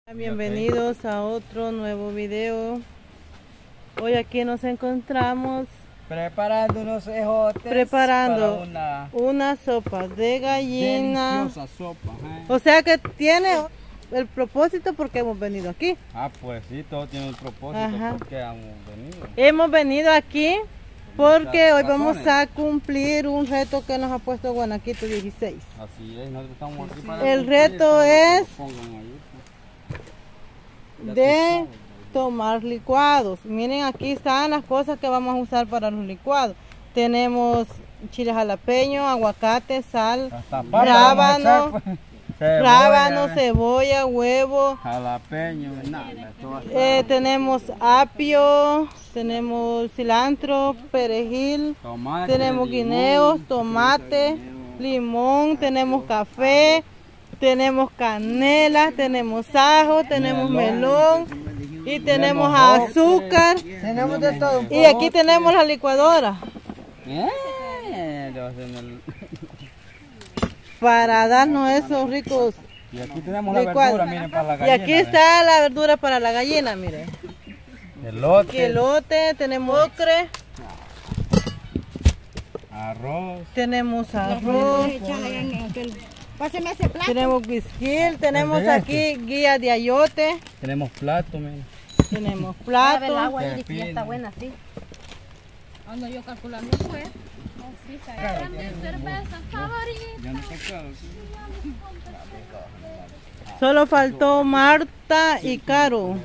Bienvenidos a otro nuevo video. Hoy aquí nos encontramos preparando unos ejotes, preparando para una sopa de gallina. deliciosa sopa. O sea que tiene el propósito porque hemos venido aquí. Ah, pues sí, todo tiene un propósito. Ajá. Porque hemos venido. Hemos venido aquí porque hoy Muchas vamos razones. a cumplir un reto que nos ha puesto Guanaquito 16. Así es, nosotros estamos aquí para El cumplir reto todo lo que es nos pongan ahí, pues. de tomar licuados. Miren, aquí están las cosas que vamos a usar para los licuados. Tenemos chile jalapeño, aguacate, sal, Hasta papa vamos a echar, rábano, pues. rábano, cebolla, huevo. Jalapeño, nada, todo así. Tenemos apio, tenemos cilantro, perejil, Tomate, tenemos limón, guineos, tomate, limón, tenemos café, tenemos canela, tenemos ajo, tenemos melón y tenemos azúcar. Tenemos de todo un Y aquí tenemos la licuadora para darnos esos ricos Y aquí tenemos la licuados. verdura, miren, para la Y gallina. aquí está la verdura para la gallina, miren. Elote, Elote, tenemos ocre, arroz. tenemos arroz, Páseme ese plato. tenemos guisquil, tenemos ¿El de aquí guía de ayote, Tenemos plato, miren. tenemos El plato, agua ahí, Pepino. que ya está buena, sí. Ando yo calculando pues. Era mi cerveza favorita. Ya no está claro, sí. solo faltó Marta y Caro.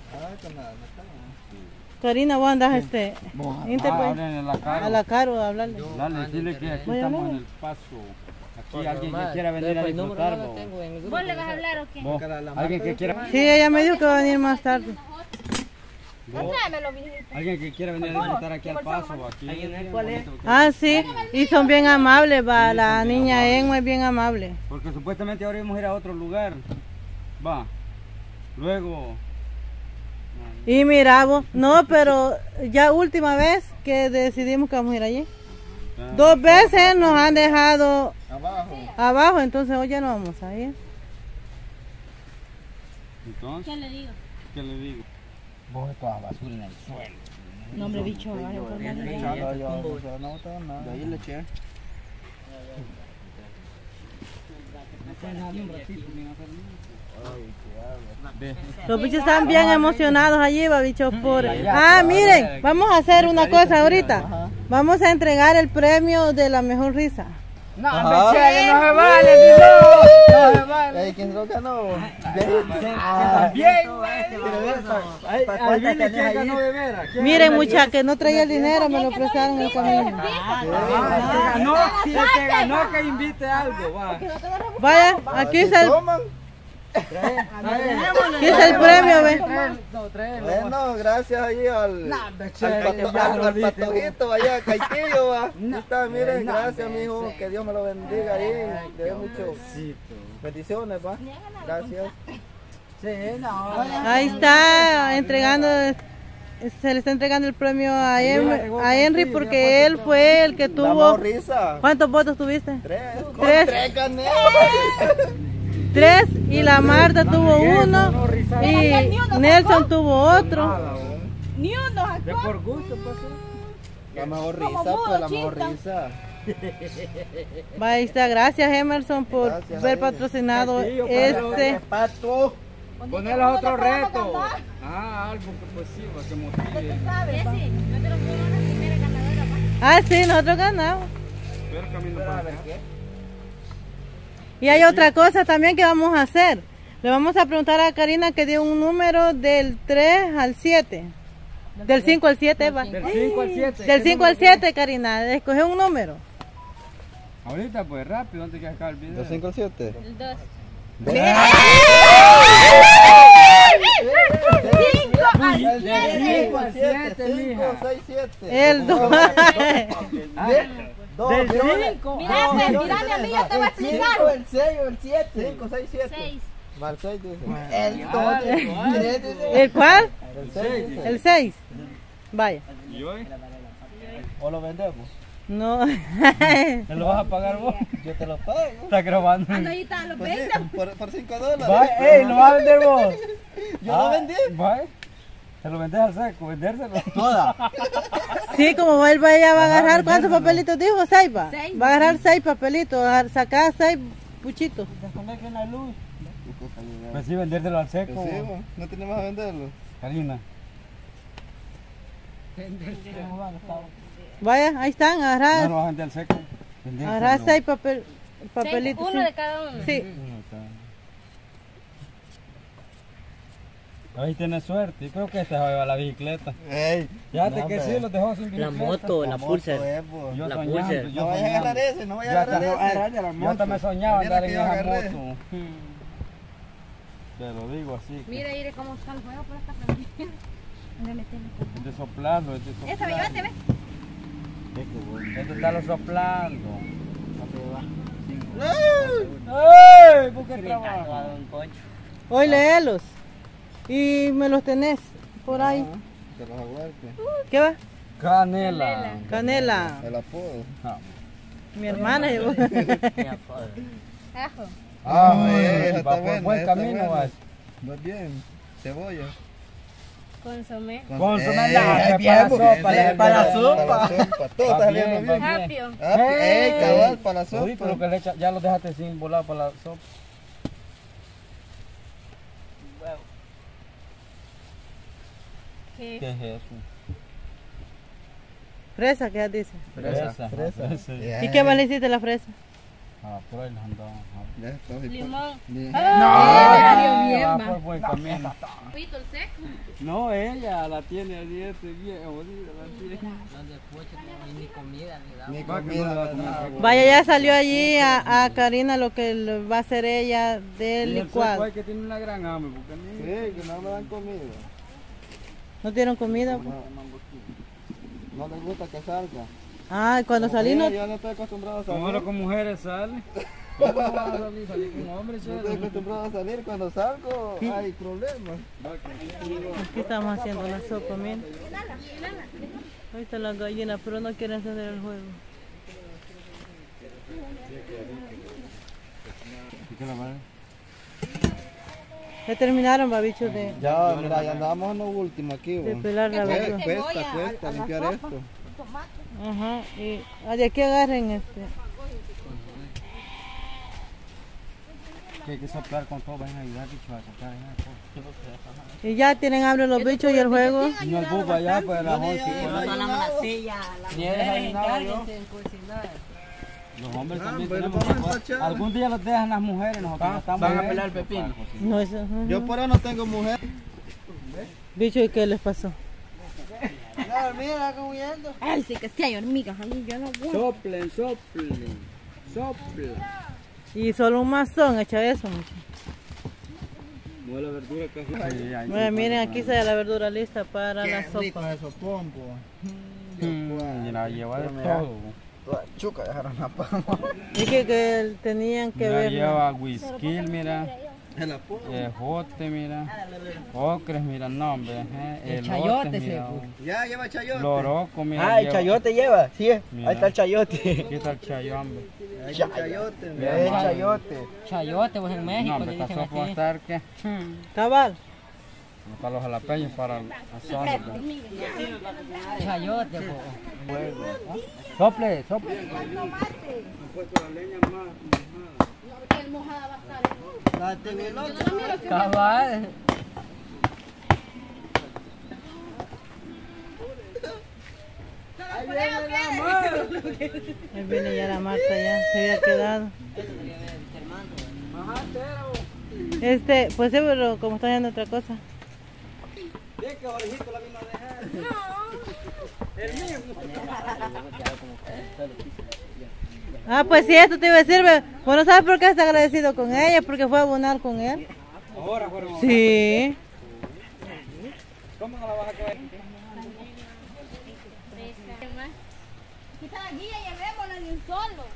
Karina, vos andas Ábrenle la cara. a la Caro a hablarle. Dale, dile que aquí Voy a estamos hablar. en el paso. Aquí alguien que quiera venir a disfrutar. ¿Vos le vas a hablar o qué? Vos, alguien que quiera, Sí, ella me dijo que va a venir más tarde. Tráemelo, viejito. alguien que quiera venir a disfrutar aquí al paso. Aquí. Ah, sí, y son bien amables, va, la niña Emma es bien amable. Porque supuestamente ahora íbamos a ir a otro lugar. Va. Luego. Y mira vos, no, pero ya última vez que decidimos que vamos a ir allí. Dos veces nos han dejado abajo, entonces hoy ya no vamos a ir. Entonces, ¿Qué le digo? ¿qué le digo? Vos toda basura en el suelo. No, hombre, bicho, ahora De ahí le eché. Los bichos están bien emocionados allí, va, bichos por... Ah, miren, vamos a hacer una cosa ahorita. Vamos a entregar el premio de la mejor risa. No, no se vale, no se vale. ¿Quién lo ganó? Bien, adivine quién ganó de veras. Miren, muchachos, que no traía el dinero, me lo prestaron en el camino. El que ganó que invite algo, va. Vaya, aquí está el premio, ve. Bueno, gracias ahí al patojito, allá, Caitillo, va. Ahí está, miren, gracias, mijo, que Dios me lo bendiga ahí, le dé muchas bendiciones, va. Gracias. Ahí está entregando, se le está entregando el premio a Henry porque él fue el que La tuvo. mejor risa. ¿Cuántos votos tuviste? Tres. Tres. Gané. 3 y la Marta tuvo 1 y Nelson tuvo otro. Ni uno, De por gusto pasó. La mejor risa, pues la mejor risa. Va, ahí está, gracias Emerson por Gracias, haber Jaime. patrocinado Castillo, este. Pato. Ponerles otro reto. Ah, algo que pues sí, va, que motive. Jessy, nosotros fuimos la primera ganadora. Ah, sí, nosotros ganamos. Pero camino para acá. Y hay otra cosa también que vamos a hacer. Le vamos a preguntar a Karina que dio un número del 3 al 7. Del 5 al 7, va. Del 5 al 7. Del 5 al 7, Karina. Escoge un número. Ahorita pues rápido antes que acabe el video. ¿De 5 al 7? El 2. Del 5 al 7, 5, mija. 6, 7. El 2. Del 5. Mira, pues, mírame a mí, yo te voy a explicar. El 6 o el 7. 5, 6, 7. 6. Va el 6, dice. El 2. ¿El cuál? El 6, dice. El 6. Vaya. ¿Y hoy? ¿O lo vendemos? No. ¿Te lo vas a pagar vos? Yo te lo pago. Está grabando. Ando ahí están los Pues sí, 20. por $5. Vaya, ey, ¿lo vas a vender vos? Yo lo vendí. Vaya. ¿Se lo vendes al seco? ¿Vendérselo? Toda. Sí, como él va a agarrar, ¿cuántos papelitos dijo? 6 va. 6. Va a agarrar 6 papelitos, sacar 6 puchitos. Desconecten la luz. Pues sí, vendérselo al seco. Pues sí, bo, no tenemos a venderlo. Karina. Vaya, ahí están, No agarrar, lo vas a vender al seco. agarrar 6 papelitos. Uno sí. de cada uno. Sí. Ahí tienes suerte. Yo creo que este va a llevar la bicicleta. Ey, Fíjate no, que hombre. sí, los dejó sin bicicleta. La moto, la pulser. Yo la soñando, pulser. yo No vayas a soñando. agarrar ese, no vayas Yo a hasta- agarrar ese. Yo hasta me soñaba Mira andar que en yo esa agarré. moto. Te lo digo así. que Mira, mire cómo está el juego por esta familia. Es de soplarlo, es de Esta me soplarlo. llevaste, ¿ves? Este está lo soplando. ¡Ey! ¿Por qué trabaja? Hoy léelos. Y me los tenés por ahí. Te los aguarte. ¿Qué va? Canela. Canela. El apodo. Ah. Mi hermana llevó. Ajo. Esa Va está por buena, buen esa está camino, buena. vas. Vas bien. Cebolla. Consomé. Consomé Ey, la bien, para la porque sopa, ese es para la Para sopa. la sopa. Todo Va está bien, saliendo va bien. bien. Apio. Ah, ey, cabal, para la Oí, pero sopa. que le echa, ya lo dejaste sin volar para la sopa. ¿Qué? ¿Qué es eso? Fresa, ¿qué dice? Fresa. Sí. ¿Y qué más le hiciste a la fresa? Ah, por ahí las andaba. Ya está, sí, Limón. Bien. Salió bien, va va. por buen camino. Pito el seco. No, ella la tiene así, este bien jodida, la tiene. Ni comida ni nada. Ni Va, que comida, no le va a nada, comer. bo. Vaya, ya salió allí a Karina lo que va a hacer ella Y del el licuado. seco hay que tiene una gran hambre, porque ni... Sí, que no me dan comida. ¿No dieron comida? No les gusta que salga. Ah, cuando salí no... Yo no estoy acostumbrado a salir. Como ahora con mujeres sale. ¿Cómo no vas a salir? Salir con hombres, No estoy chévere. acostumbrado a salir. Cuando salgo hay problemas. Aquí estamos haciendo la sopa, miren. Ahí está la gallina, pero no quieren hacer el juego. ¿Y qué la madre? Ya terminaron, babichos, de Ya, mira, ya andamos en lo último aquí. bo. pelar la verdura. Cuesta limpiar esto. Ajá, y de aquí agarren este. Que hay que soplar con todo, vayan a ayudar, bicho, a soplar allá. Y ya tienen hambre los bichos y el juego. No el buba allá, pues las 11. la silla, las Ni he desayunado yo. en cocinar. Los hombres Ah, también pero tenemos vamos a que... echar. Algún día los dejan las mujeres, nosotros no estamos... van a ahí. pelar el pepino. No, eso, ajá. Yo por eso no tengo mujer. Bicho, ¿y qué les pasó? Mira, como yendo. Ay, sí que sí hay hormigas ahí, yo no voy. Soplen, soplen, soplen. Y solo un mazón, echa eso, mucho. No la verdura casi... Bueno, miren, aquí está la verdura lista para la Qué rico sopa. es eso, pompo. Mira, lleva de Mira. todo. Toda chuca dejaron la pama. Es que tenían que Mira, ver. lleva whisky, mira. El apodo. Ejote, mira. Ocres, mira, no, hombre. El Elote, chayote, mira. Ya, lleva chayote. Loroco, mira. Ah, el lleva- chayote lleva, sí, Mira. ahí está el chayote. Aquí está el chayo, hombre. Hay chayote. Mira, mira. man. chayote. Chayote, pues en No, México hombre, le está dicen sopa va a aquí. estar, ¿qué? Cabal. Para los jalapeños, para el asado. Chayote, pues. Sople, sople. El mojada va a estar. Date, güey, loco. Cabal. Ahí viene ya la Marta, ya se había quedado. Pues sí, pero como está haciendo otra cosa. Ah, pues sí, esto te iba a decir, bueno, ¿sabes por qué está agradecido con ella? Porque fue a abonar con él. Ahora fueron. Sí. ¿Cómo no la vas a coger? Quita la guía y llevémosla de un solo.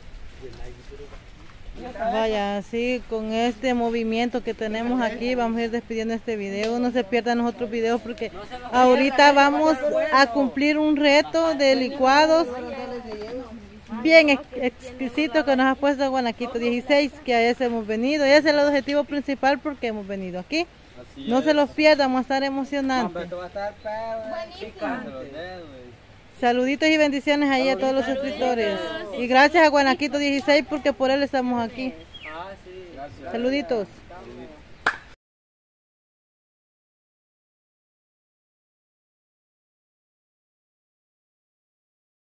Vaya, así con este movimiento que tenemos aquí vamos a ir despidiendo este video. No se pierdan los otros videos porque ahorita vamos a cumplir un reto de licuados bien exquisito que nos ha puesto Guanaquito 16, que a ese hemos venido. Y ese es el objetivo principal porque hemos venido aquí. No se los pierdan, vamos a estar emocionantes. Saluditos y bendiciones ahí a todos los suscriptores. Y gracias a Guanaquito 16 porque por él estamos aquí. Saluditos.